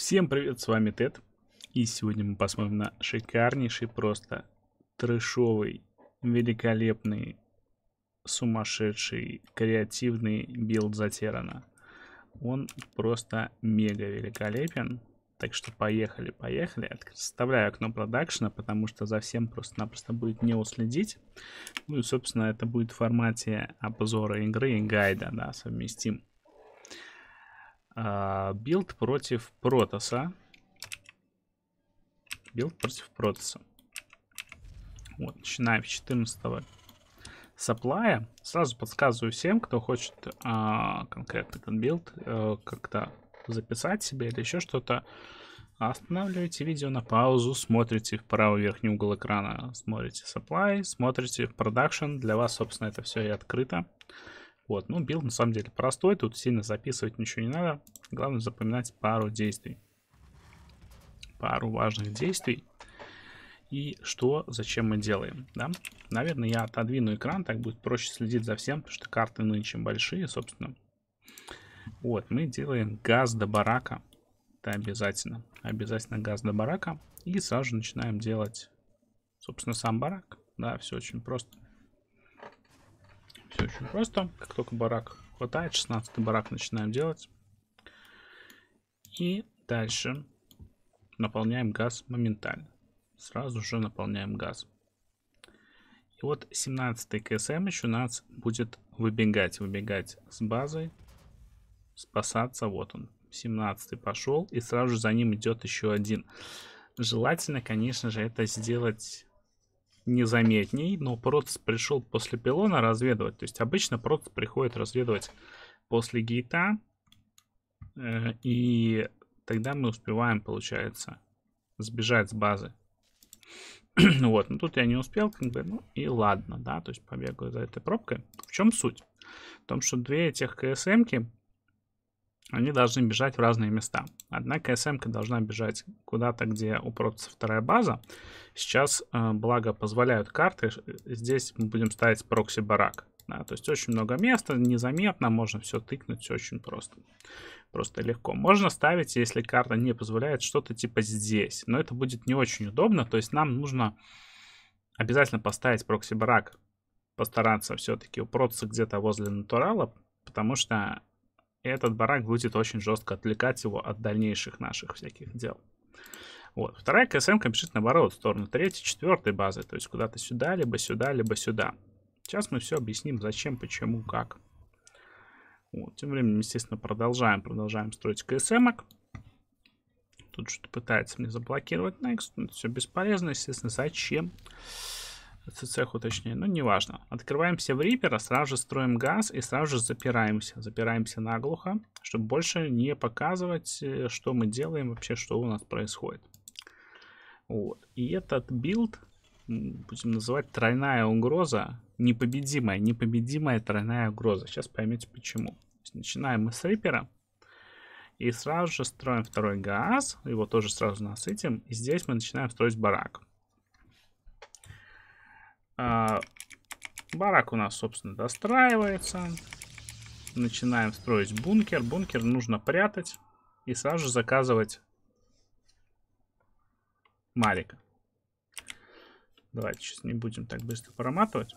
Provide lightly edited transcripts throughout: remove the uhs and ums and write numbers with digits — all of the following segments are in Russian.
Всем привет, с вами Тед. И сегодня мы посмотрим на шикарнейший, просто трэшовый, великолепный, сумасшедший, креативный билд Затерана. Он просто мега великолепен. Так что поехали. Вставляю окно продакшена, потому что за всем просто-напросто будет не уследить. Ну и, собственно, это будет в формате обзора игры и гайда, да, совместим. Билд против Протоса. Вот, начинаем с 14-го сапплая. Сразу подсказываю всем, кто хочет конкретно этот билд как-то записать себе или еще что-то. Останавливайте видео на паузу, смотрите в правый верхний угол экрана, смотрите supply, смотрите в production. Для вас, собственно, это все и открыто. Вот, ну, билд на самом деле простой, тут сильно записывать ничего не надо. Главное запоминать пару действий. Пару важных действий. И что, зачем мы делаем, да? Наверное, я отодвину экран, так будет проще следить за всем, потому что карты нынче большие, собственно. Вот, мы делаем газ до барака. Это обязательно. Обязательно газ до барака. И сразу же начинаем делать, собственно, сам барак. Да, все очень просто. Все очень просто. Как только барак хватает, 16-й барак начинаем делать. И дальше наполняем газ моментально. Сразу же наполняем газ. И вот 17-й КСМ еще у нас будет выбегать с базой, спасаться. Вот он, 17-й пошел, и сразу же за ним идет еще один. Желательно, конечно же, это сделать незаметней, но Протос пришел после пилона разведывать. То есть обычно Протос приходит разведывать после гейта, и тогда мы успеваем, получается, сбежать с базы. Вот, но тут я не успел, как бы, ну и ладно, да, то есть побегаю за этой пробкой. В чем суть? В том, что две этих КСМки, они должны бежать в разные места. Одна КСМка должна бежать куда-то, где у Протоса вторая база. Сейчас, благо, позволяют карты, здесь мы будем ставить прокси-барак. Да, то есть очень много места, незаметно, можно все тыкнуть, все очень просто. Просто легко. Можно ставить, если карта не позволяет, что-то типа здесь. Но это будет не очень удобно. То есть нам нужно обязательно поставить прокси-барак. Постараться все-таки у Протоса где-то возле натурала. Потому что этот барак будет очень жестко отвлекать его от дальнейших наших всяких дел. Вот. Вторая КСМ-ка бежит наоборот, в сторону третьей, четвертой базы. То есть куда-то сюда, либо сюда, либо сюда. Сейчас мы все объясним, зачем, почему, как. Вот. Тем временем, естественно, продолжаем строить КСМок. Тут что-то пытается мне заблокировать Next. Это все бесполезно, естественно. Зачем? ЦЦХу точнее, ну неважно. Открываемся в Рипера, сразу же строим газ и сразу же запираемся. Запираемся наглухо, чтобы больше не показывать, что мы делаем, вообще, что у нас происходит. Вот. И этот билд будем называть тройная угроза. Непобедимая тройная угроза. Сейчас поймете почему. Начинаем мы с Рипера. И сразу же строим второй газ. Его тоже сразу насытим. И здесь мы начинаем строить барак. Барак у нас, собственно, достраивается. Начинаем строить бункер. Бункер нужно прятать. И сразу же заказывать Марика. Давайте сейчас не будем так быстро проматывать.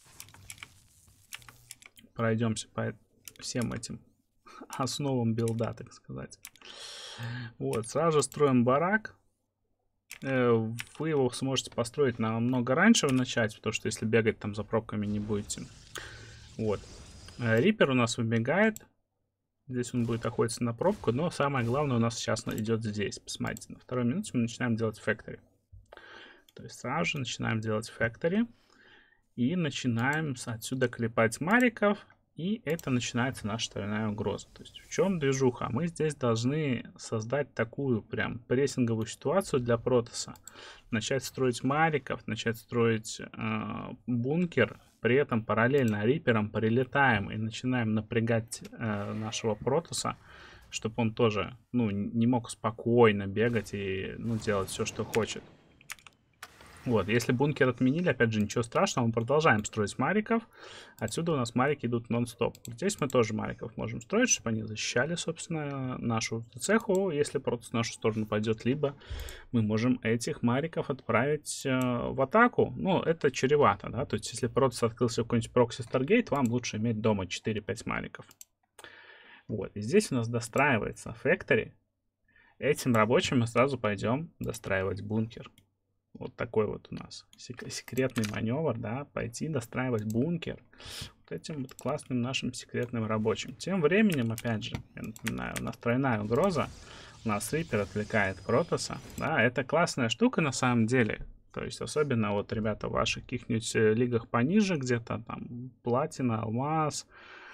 Пройдемся по всем этим основам билда, так сказать. Вот, сразу же строим барак. Вы его сможете построить намного раньше начать, потому что если бегать там за пробками не будете. Вот. Рипер у нас выбегает. Здесь он будет охотиться на пробку, но самое главное у нас сейчас идет здесь. Посмотрите, на второй минуте мы начинаем делать factory. То есть сразу же начинаем делать factory. И начинаем отсюда клепать мариков. И это начинается наша тройная угроза. То есть в чем движуха? Мы здесь должны создать такую прям прессинговую ситуацию для Протоса. Начать строить мариков, начать строить бункер. При этом параллельно Рипером прилетаем и начинаем напрягать нашего Протоса, чтобы он тоже, ну, не мог спокойно бегать и, ну, делать все, что хочет. Вот, если бункер отменили, опять же, ничего страшного, мы продолжаем строить мариков. Отсюда у нас марики идут нон-стоп. Здесь мы тоже мариков можем строить, чтобы они защищали, собственно, нашу цеху, если просто в нашу сторону пойдет. Либо мы можем этих мариков отправить в атаку. Ну, это чревато, да, то есть если просто открылся какой-нибудь прокси Stargate, вам лучше иметь дома 4-5 мариков. Вот, и здесь у нас достраивается Factory. Этим рабочим мы сразу пойдем достраивать бункер. Вот такой вот у нас секретный маневр, да, пойти достраивать бункер вот этим вот классным нашим секретным рабочим. Тем временем, опять же, я напоминаю, у нас тройная угроза, у нас Риппер отвлекает Протоса, да, это классная штука на самом деле. То есть, особенно вот, ребята, в ваших каких-нибудь лигах пониже, где-то там платина, алмаз,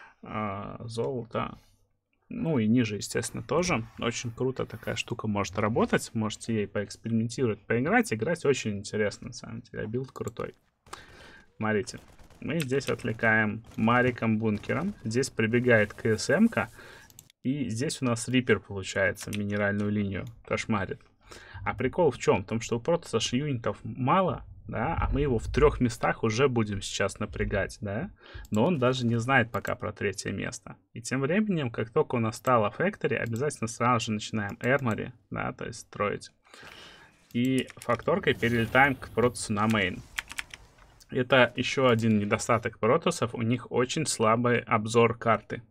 золото, ну и ниже, естественно, тоже. Очень круто такая штука может работать. Можете ей поэкспериментировать, поиграть. Играть очень интересно, на самом деле. Билд крутой. Смотрите. Мы здесь отвлекаем мариком-бункером. Здесь прибегает КСМ-ка. И здесь у нас Риппер, получается, минеральную линию кошмарит. А прикол в чем? В том, что у Протоса юнитов мало, да, а мы его в 3 местах уже будем сейчас напрягать, да, но он даже не знает пока про 3-е место. И тем временем, как только у нас стало Factory, обязательно сразу же начинаем Armory, да, то есть строить. И факторкой перелетаем к Протосу на мейн. Это еще один недостаток Протосов, у них очень слабый обзор карты.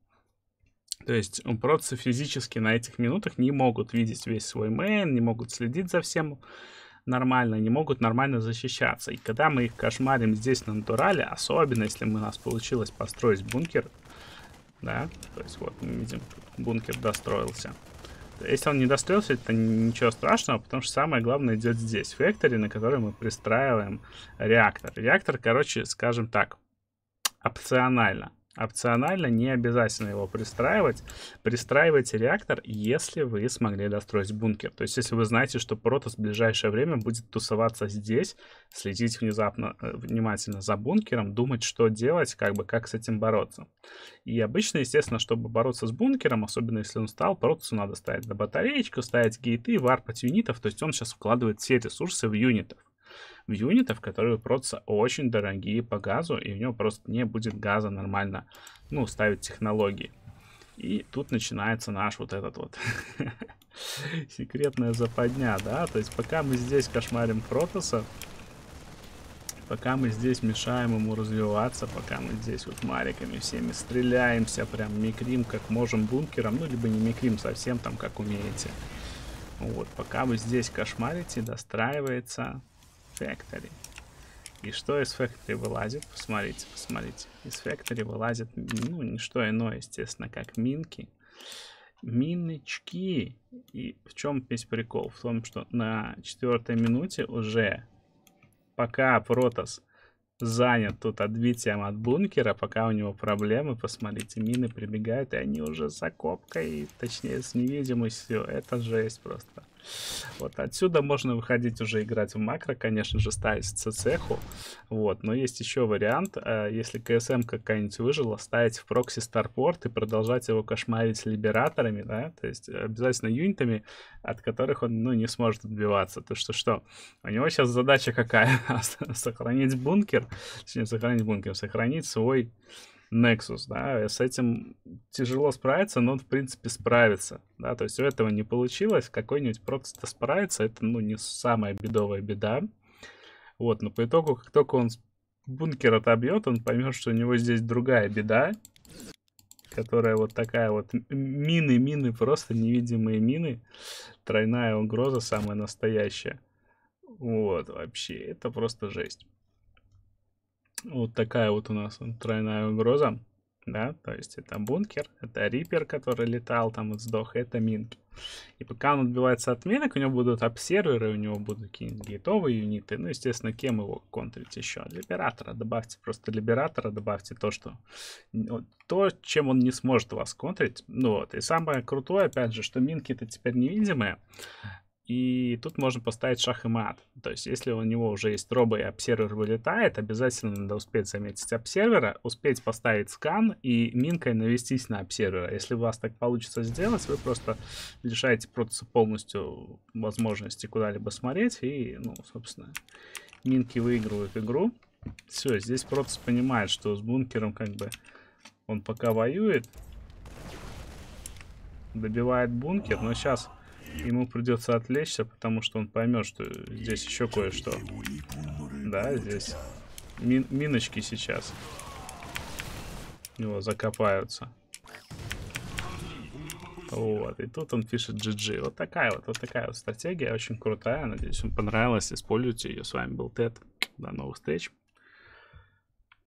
То есть у Протоса физически на этих минутах не могут видеть весь свой мейн, не могут следить за всем нормально, не могут нормально защищаться. И когда мы их кошмарим здесь на натурале, особенно если у нас получилось построить бункер, да, то есть вот мы видим, бункер достроился. Если он не достроился, это ничего страшного, потому что самое главное идет здесь, Factory, на который мы пристраиваем реактор. Реактор, короче, скажем так, опционально. Опционально, не обязательно его пристраивать. Пристраивайте реактор, если вы смогли достроить бункер. То есть, если вы знаете, что Протос в ближайшее время будет тусоваться здесь, следить внимательно за бункером, думать, что делать, как с этим бороться. И обычно, естественно, чтобы бороться с бункером, особенно если он стал, Протосу надо ставить на батареечку, ставить гейты, варпать юнитов. То есть, он сейчас вкладывает все ресурсы в юнитов. Которые у Протоса очень дорогие по газу, и у него просто не будет газа нормально, ну, ставить технологии. И тут начинается наш вот этот вот секретная западня, да, то есть пока мы здесь кошмарим Протоса, пока мы здесь мешаем ему развиваться, пока мы здесь вот мариками всеми стреляемся, прям микрим как можем бункером, ну, либо не микрим совсем там, как умеете. Вот, пока вы здесь кошмарите, достраивается Factory. И что из Factory вылазит? Посмотрите, посмотрите. Из Factory вылазит, ну, не что иное, естественно, как минки. Миночки. И в чем весь прикол? В том, что на 4-й минуте уже, пока Протос занят тут отбитием от бункера, пока у него проблемы, посмотрите, мины прибегают, и они уже с окопкой, точнее, с невидимостью. Это жесть просто. Вот отсюда можно выходить уже играть в макро, конечно же, ставить цеху. Вот, но есть еще вариант, если КСМ какая-нибудь выжила, ставить в прокси старпорт и продолжать его кошмарить либераторами, да, то есть обязательно юнитами, от которых он, ну, не сможет отбиваться. То что? У него сейчас задача какая? Сохранить бункер, точнее, сохранить свой Nexus, да, с этим тяжело справиться, но он, в принципе, справится, да, то есть у этого не получилось, какой-нибудь Протос-то справится, это, ну, не самая бедовая беда, вот, но по итогу, как только он бункер отобьет, он поймет, что у него здесь другая беда, которая вот такая вот, мины, просто невидимые мины, тройная угроза самая настоящая, вот, вообще, это просто жесть. Вот такая вот у нас тройная угроза, да, то есть это бункер, это Риппер, который летал, там вот сдох, это минки. И пока он отбивается от минок, у него будут обсерверы, у него будут какие-нибудь гейтовые юниты, ну, естественно, кем его контрить еще? Либератора, добавьте просто либератора, добавьте то, чем он не сможет вас контрить, ну вот, и самое крутое, опять же, что минки-то теперь невидимые. И тут можно поставить шах и мат. То есть, если у него уже есть робо и обсервер вылетает, обязательно надо успеть заметить обсервера, успеть поставить скан и минкой навестись на обсервера. Если у вас так получится сделать, вы просто лишаете Протоса полностью возможности куда-либо смотреть и, ну, собственно, Минки выигрывают игру. Все, здесь Протас понимает, что с бункером как бы он пока воюет. Добивает бункер, но сейчас ему придется отвлечься, потому что он поймет, что здесь еще кое-что. Да, здесь миночки сейчас его закопаются. Вот, и тут он пишет GG. Вот такая вот стратегия, очень крутая. Надеюсь, вам понравилась. Используйте ее. С вами был Тед. До новых встреч.